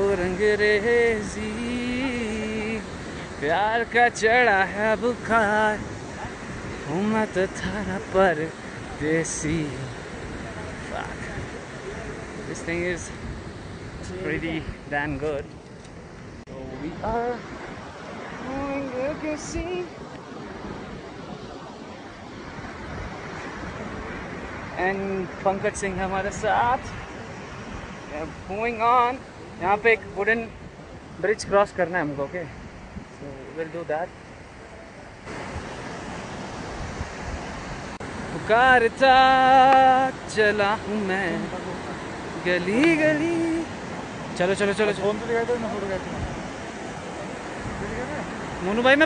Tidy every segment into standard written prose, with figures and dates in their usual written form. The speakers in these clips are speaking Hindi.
रंगरेजी, प्यार का चढ़ा है बुखार, हूँ मैं तो थारा परदेसी। This thing is pretty damn good. So we are going to see and Pankaj Singh हमारे साथ। Moving on, यहाँ पे एक वुडन ब्रिज क्रॉस करना है हमको, okay, so we'll do that. पुकारता चला हूँ मैं गली गली। चलो चलो चलो चलो। मोनू भाई मैं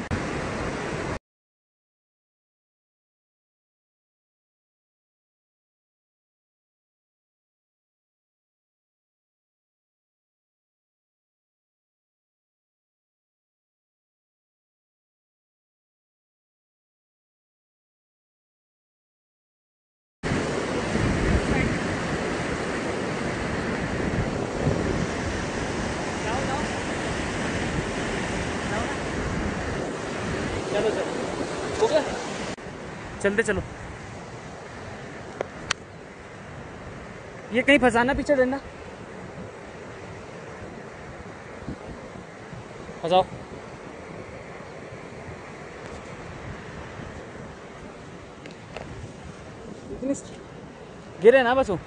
चलो चलो हो गया, चलते चलो। ये कहीं फंसाना, पीछे देना, फंसाओ। इतनी गिरे ना बस वो।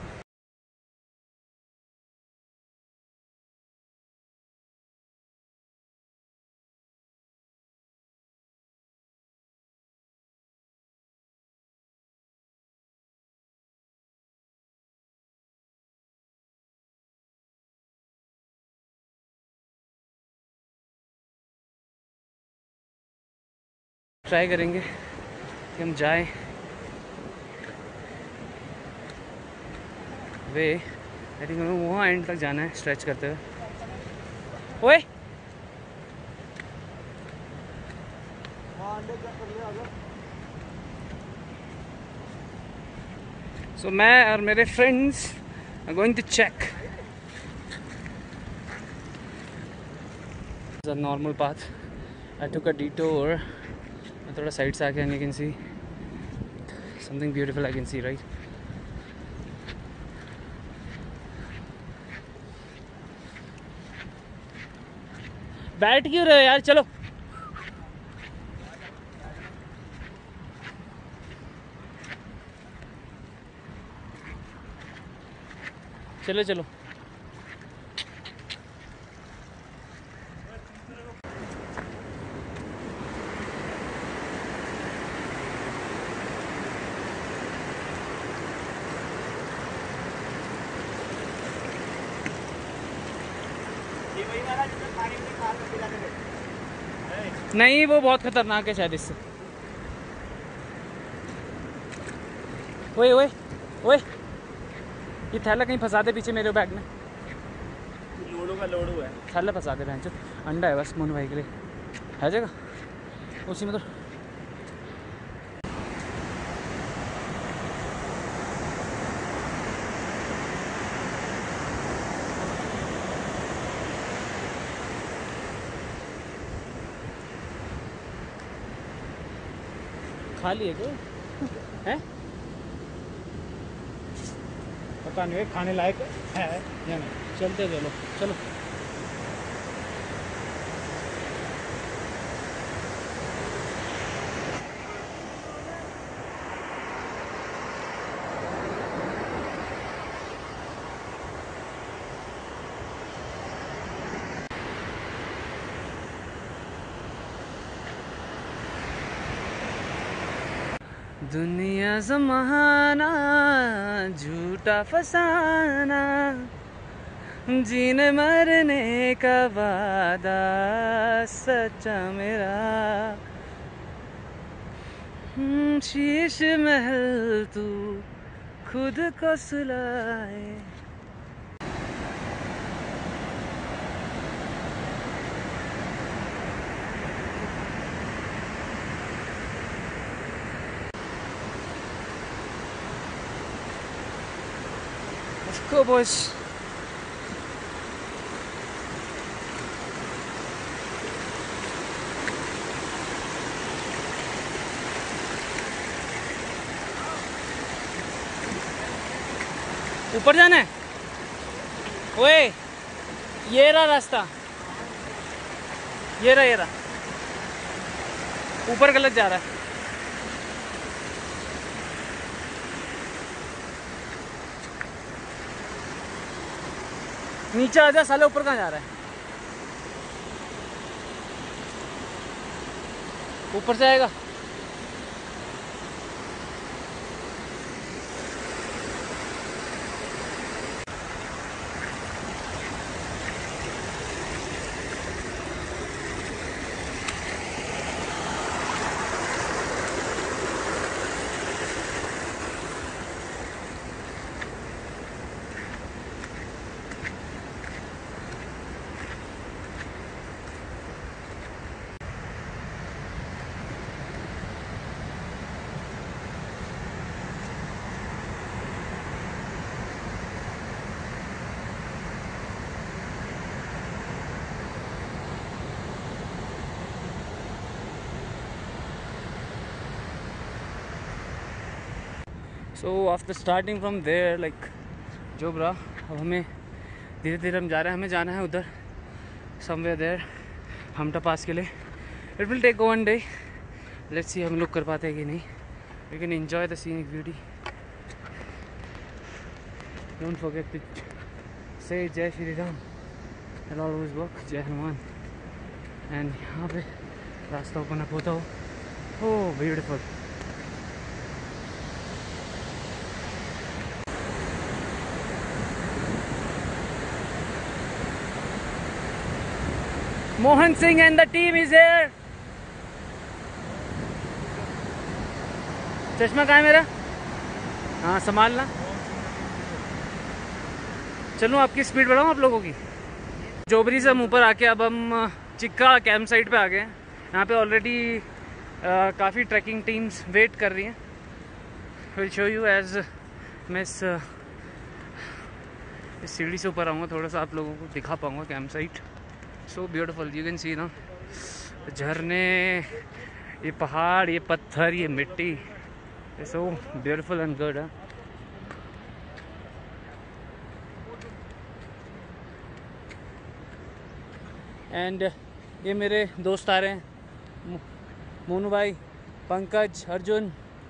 ट्राई करेंगे कि हम जाएं वे, आई थिंक हमें वहाँ एंड तक जाना है स्ट्रेच करते हुए। ओए सो मैं और मेरे friends are going to check the normal path. I took a detour, मैं थोड़ा साइड से आके and you can see something beautiful, I can see right. बैठ क्यों रहे हो यार, चलो चलो चलो। नहीं वो बहुत खतरनाक है शायद इससे। ओए ओए ओए, ये थैला कहीं फंसा दे पीछे मेरे बैग में। लोडो का लोडो है, थैला फंसा दे भैंचो। अंडा है बस मोनू भाई के लिए, है जगह उसी में तो। खाली है क्या है, पता नहीं है, खाने लायक है या नहीं। चलते चलो चलो। दुनिया ज़माना झूठा फसाना, जीने मरने का वादा सच्चा मेरा। शीश महल तू खुद को सुलाए। Of course. ऊपर जाना है। ओए ये रहा रास्ता, ये रहा ऊपर गलत जा रहा है। नीचे आ जा साले, ऊपर कहाँ जा रहा है? ऊपर से आएगा। So after starting from there like Jobra, अब हमें धीरे धीरे हम जा रहे हैं। हमें जाना है उधर समवेयर देयर हमटा पास के लिए। It will take 1 day, let's see हम लोग कर पाते हैं कि नहीं। We can enjoy the scenic beauty. Don't forget to say Jai Shri Ram and always work, Jai Hanuman. And यहाँ पे रास्ता ओपन अप होता हो। Oh beautiful. Mohan Singh and the team is here. चश्मा कहाँ है मेरा? हाँ संभालना। चलो आपकी स्पीड बढ़ाऊँ आप लोगों की। जोबरी से हम ऊपर आके अब हम चिक्का कैंप साइट पे आ गए हैं। यहाँ पे ऑलरेडी काफ़ी ट्रैकिंग टीम्स वेट कर रही हैं। विल शो यू एज मैं इस सीढ़ी से ऊपर आऊँगा, थोड़ा सा आप लोगों को दिखा पाऊँगा camp site. So beautiful, you can see ना, झरने, ये पहाड़, ये पत्थर, ये मिट्टी, so beautiful and good. And ये मेरे दोस्त आ रहे हैं, मोनू भाई, पंकज, अर्जुन,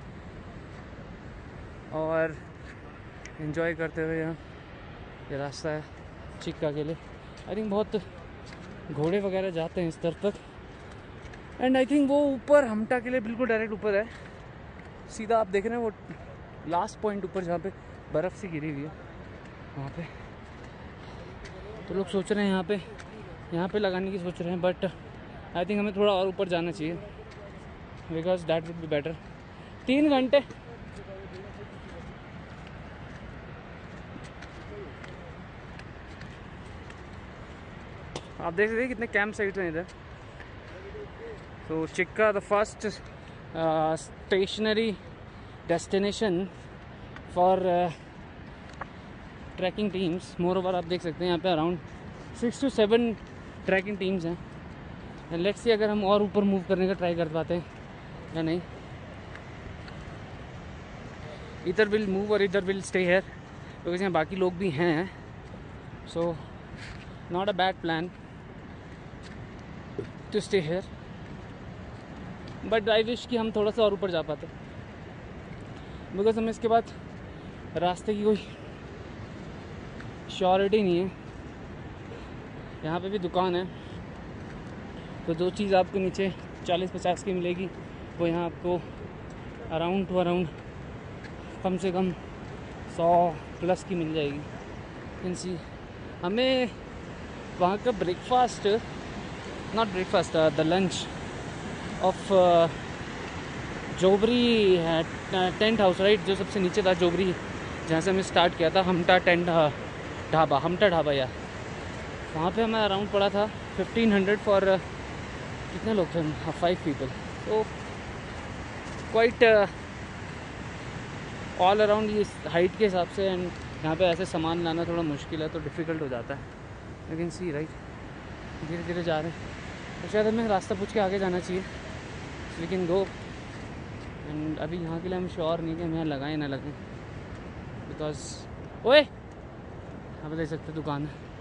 और एंजॉय करते हुए यहाँ ये रास्ता है चिक्का के लिए। आई थिंक बहुत घोड़े वगैरह जाते हैं इस तरफ तक। एंड आई थिंक वो ऊपर हमटा के लिए बिल्कुल डायरेक्ट ऊपर है, सीधा आप देख रहे हैं वो लास्ट पॉइंट ऊपर जहाँ पे बर्फ़ से गिरी हुई है वहाँ पे। तो लोग सोच रहे हैं यहाँ पे लगाने की सोच रहे हैं, बट आई थिंक हमें थोड़ा और ऊपर जाना चाहिए because that would be better. 3 घंटे आप देख सकते हैं कितने कैंप साइट्स हैं इधर। तो Chikka the first stationary destination for trekking teams. Moreover आप देख सकते हैं यहाँ पे अराउंड 6 to 7 ट्रैकिंग टीम्स हैं। एंड लेट्स सी अगर हम और ऊपर मूव करने का ट्राई कर पाते हैं या नहीं। इधर विल मूव और इधर विल स्टे हेयर बिकॉज यहाँ बाकी लोग भी हैं। So not a bad plan to stay here, but I wish कि हम थोड़ा सा और ऊपर जा पाते बिकॉज हमें इसके बाद रास्ते की कोई श्योरिटी नहीं है। यहाँ पे भी दुकान है, तो जो चीज़ आपको नीचे 40-50 की मिलेगी वो यहाँ आपको अराउंड कम से कम 100+ की मिल जाएगी। इनसी हमें वहाँ का breakfast, not breakfast, the lunch of Jobri tent house, right, जो सबसे नीचे था जोबरी, जहाँ से हमें स्टार्ट किया था हमटा ढाबा, हमटा ढाबा या वहाँ पे हमें अराउंड पड़ा था 1500 फॉर कितने लोग थे? 5 पीपल। तो क्वाइट ऑल अराउंड ये हाइट के हिसाब से। एंड यहाँ पे ऐसे सामान लाना थोड़ा मुश्किल है, तो डिफ़िकल्ट हो जाता है। लेकिन सी राइट, धीरे धीरे जा रहे हैं, तो शायद हमें रास्ता पूछ के आगे जाना चाहिए। We can go. एंड अभी यहाँ के लिए हम श्योर नहीं कि हम यहाँ लगाएं ना लगाएं बिकॉज ओए आप देख सकते दुकान है।